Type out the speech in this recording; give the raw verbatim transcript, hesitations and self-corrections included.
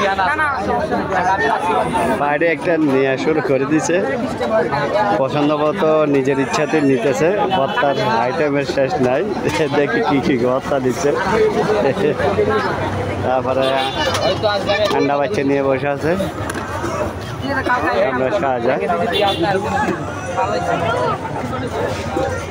বাইরে একটা নেওয়া শুরু করে দিছে, পছন্দ মতো নিজের ইচ্ছাতে নিতেছে। ভর্তার আইটেমের শেষ নাই, দেখি কি কি ভর্তা দিচ্ছে। তারপরে ঠান্ডা বাচ্চা নিয়ে বসে আছে, আমরা শাহজাহান।